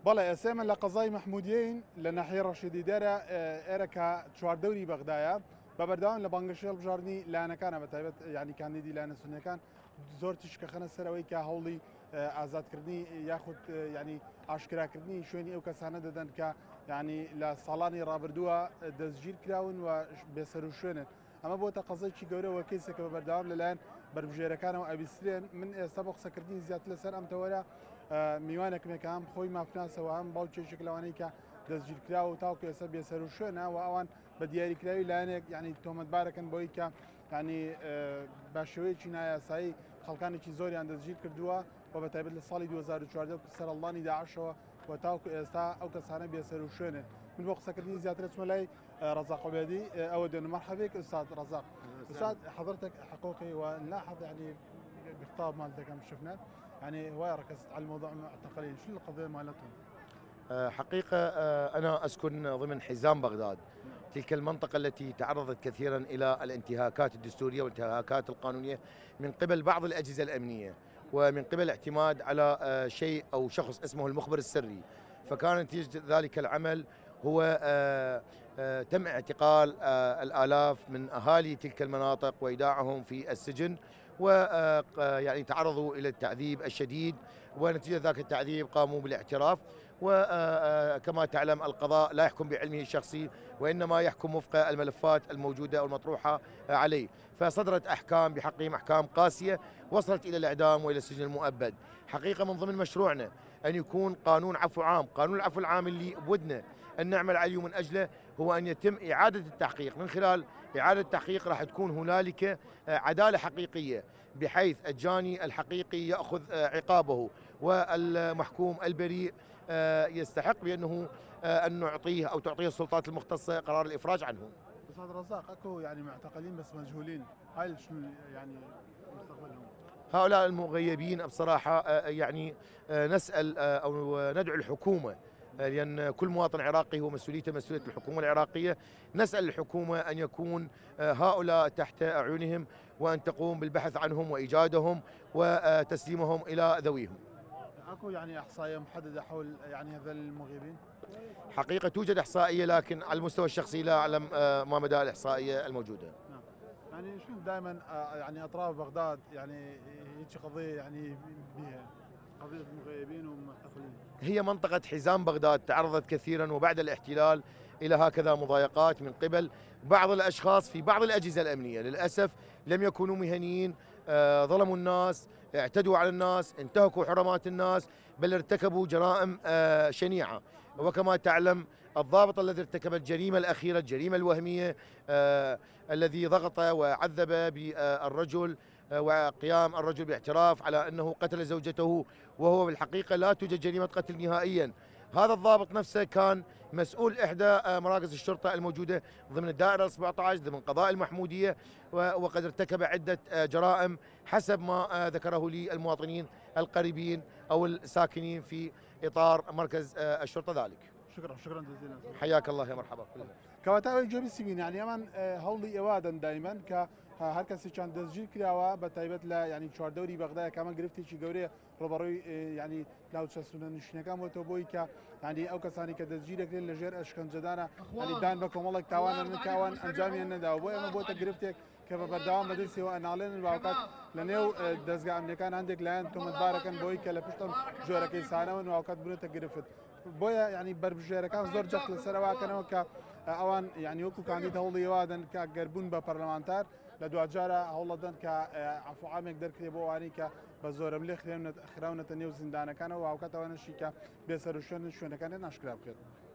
بەڵێ ئێسێمە لە قەزای مەحمودیین لە ناحیە ڕەشیدی دەرە ئێرەکە چواردەوری بەغدایە بە بەردەوام لە بانگەشێڵ بژاردننی لایەنەکانە بەتایبەت ینی کاندیدی لایەنە سونیەکان زۆر تیشکە خەنە سەرەوەی کە هەوڵی ئازادکردنی یاخود ینی ئاشکراکردنی شوێنی ئەو کەسانە دەدەن کە ینی لە ساڵانی ڕابردووە دەستگیر کراون و بێسەر و شوێنن. ئەمە بۆتە قەزەیەکی گەورەوە کەیسێکە بە بەردەوام لەلایەن بەربژێرەکانەوە ئەبیسترێن. من ئێستا بۆ قسەکردنی زیاتر لەسەر ئەم تەوەرە میوانێکمێکە هەم خۆی مافناسەوە هەم باوکێشێک لەوانەیە کە دەستگیرکراوە و تاوکە ئێستا بێسەر و شوێنە و ئەوان بە دیاریکراوی لایەنێک ینی تۆمەتبارەکەن بۆی کە ینی بە شێوەیەکی نایاسایی خەڵکانێکی زۆریان دەستگیر کردووە و بەتایبەت لە ساڵی 2014 سەرەڵانی داعشەوە و تاوکە ئێستا ئەو کەسانە بێسەر و شوێنن. من بۆ قسەکردنی زیاتر چمە لای رزاق عبيدي أود أن مرحبا بك أستاذ رزاق. أستاذ حضرتك حقوقي ونلاحظ يعني بخطاب مالتك كم شفنا يعني هواية ركزت على الموضوع معتقلين، شو القضية مالتهم؟ حقيقة أنا أسكن ضمن حزام بغداد، تلك المنطقة التي تعرضت كثيرا إلى الانتهاكات الدستورية والانتهاكات القانونية من قبل بعض الأجهزة الأمنية ومن قبل الاعتماد على شيء أو شخص اسمه المخبر السري. فكان نتيجة ذلك العمل هو تم اعتقال الآلاف من أهالي تلك المناطق وإيداعهم في السجن، ويعني تعرضوا إلى التعذيب الشديد، ونتيجة ذاك التعذيب قاموا بالاعتراف. وكما تعلم القضاء لا يحكم بعلمه الشخصي وإنما يحكم وفق الملفات الموجودة والمطروحة عليه، فصدرت أحكام بحقهم أحكام قاسية وصلت إلى الإعدام وإلى السجن المؤبد. حقيقة من ضمن مشروعنا أن يكون قانون عفو عام، قانون العفو العام اللي بودنا أن نعمل عليه من أجله هو أن يتم إعادة التحقيق. من خلال إعادة التحقيق راح تكون هنالك عدالة حقيقية بحيث الجاني الحقيقي يأخذ عقابه والمحكوم البريء يستحق بأنه أن نعطيه أو تعطيه السلطات المختصة قرار الإفراج عنه. أستاذ رزاق أكو يعني معتقلين بس مجهولين، هاي شنو يعني مستقبلهم؟ هؤلاء المغيبين بصراحة يعني نسأل أو ندعو الحكومة، لأن كل مواطن عراقي هو مسؤوليته مسؤولية الحكومة العراقية، نسأل الحكومة أن يكون هؤلاء تحت أعينهم وأن تقوم بالبحث عنهم وإيجادهم وتسليمهم إلى ذويهم. اكو يعني احصائيه محدده حول يعني هذول المغيبين؟ حقيقة توجد احصائيه لكن على المستوى الشخصي لا اعلم ما مدى الاحصائيه الموجوده. نعم. يعني شوف دائما يعني اطراف بغداد يعني هيك قضيه يعني بها قضيه المغيبين والمعتقلين. هي منطقه حزام بغداد تعرضت كثيرا وبعد الاحتلال الى هكذا مضايقات من قبل بعض الاشخاص في بعض الاجهزه الامنيه، للاسف لم يكونوا مهنيين، ظلموا الناس، اعتدوا على الناس، انتهكوا حرمات الناس، بل ارتكبوا جرائم شنيعة. وكما تعلم الضابط الذي ارتكب الجريمة الأخيرة الجريمة الوهمية الذي ضغط وعذب بالرجل وقيام الرجل باعتراف على أنه قتل زوجته وهو بالحقيقة لا توجد جريمة قتل نهائيا. هذا الضابط نفسه كان مسؤول إحدى مراكز الشرطة الموجودة ضمن الدائرة 17 ضمن قضاء المحمودية، وقد ارتكب عدة جرائم حسب ما ذكره لي المواطنين القريبين أو الساكنين في إطار مركز الشرطة ذلك. شكرا جزيلا. حياك الله يا مرحبا. كواتاوي جوبي سيبين يعني أمان هولي إوادا دائما ك هر کسی چند دستگیر کردوا به تایبەت لە ینی چواردەوری بەغدایە کامان گرفتێکی گەورەیە ڕۆبەڕۆی ینی ناوچەسونە نوشینەکان بۆتەوە بۆی کە ینی ئەو کەسانی کە دەستگیرەکرێن لەژێر ئەشکەنجەدانە ینی دان بە کۆمەڵێک تاوانە نکاوان ئەنجامیان نەداوە، بۆ ئەمە بۆتە گرفتێک کە بە بەردەوام بەدەستیەوە ئەناڵێنن باوقات لە نێو دەستگا ئەمنیەکان هەندێک لایەن تۆمەتبارەکەن بۆی کە لە پشتم ژۆرەکەی سانەون و هاوکات بنێتە گرفت. بۆیە ینی بەربژێرەکان زۆر جەخت لەسەرەواکەنەوە کە ئەوان ینی وەکو کاندید هەوڵی ئێوادەن کە گەربوون بە پەرلەمانتار لە دوجارە هەوڵەدەن کە عفوعامێک دەرکرێ بۆ وانی کە بە زۆرم لێ خراونەتە نێو زیندانەکانەوە و هاوکات ئەوانەشی کە بێسەر و شوێنەکان ناشکرا بکرێت.